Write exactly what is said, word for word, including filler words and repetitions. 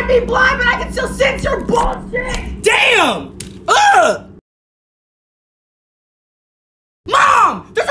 might be blind, but I can still sense your bullshit! Damn! Ugh! Mom! There's